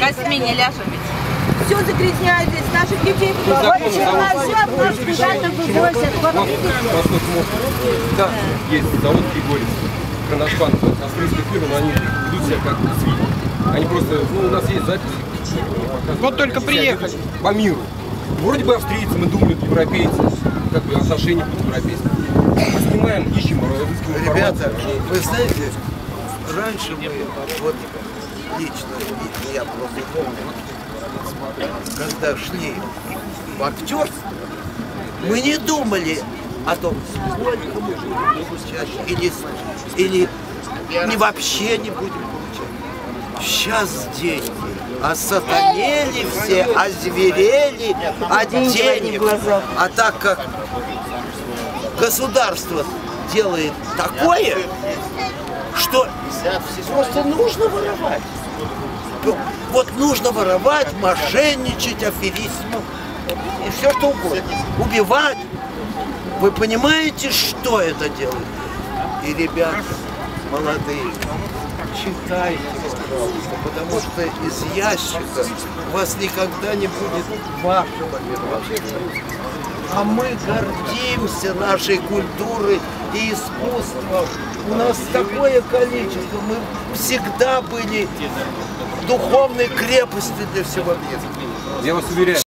Осменили. Все загрязняют здесь, наших детей. Да, есть завод Григорьев, Кроношпан, австрийская фирма, но они ведут себя как свиньи. Они просто, ну, у нас есть записи. Вот только приехали. По миру. Вроде бы австрийцы, мы думали, европейцы, как бы отношения будут европейские. Снимаем, ищем, разыскиваем. Ребята, вы знаете, раньше мы, вот лично я просто помню, когда шли в актерство, мы не думали о том, сколько мы будем получать, или не вообще не будем получать. Сейчас деньги осатанели все, озверели от денег. А так как государство делает такое, что просто нужно воровать. Вот нужно воровать, мошенничать, аферистов и все что угодно. Убивать. Вы понимаете, что это делает? И, ребята, молодые, читайте, пожалуйста, потому что из ящика у вас никогда не будет вашего мировоззрения. А мы гордимся нашей культурой и искусством. У нас такое количество. Мы всегда были духовной крепостью для всего мира. Я вас уверяю.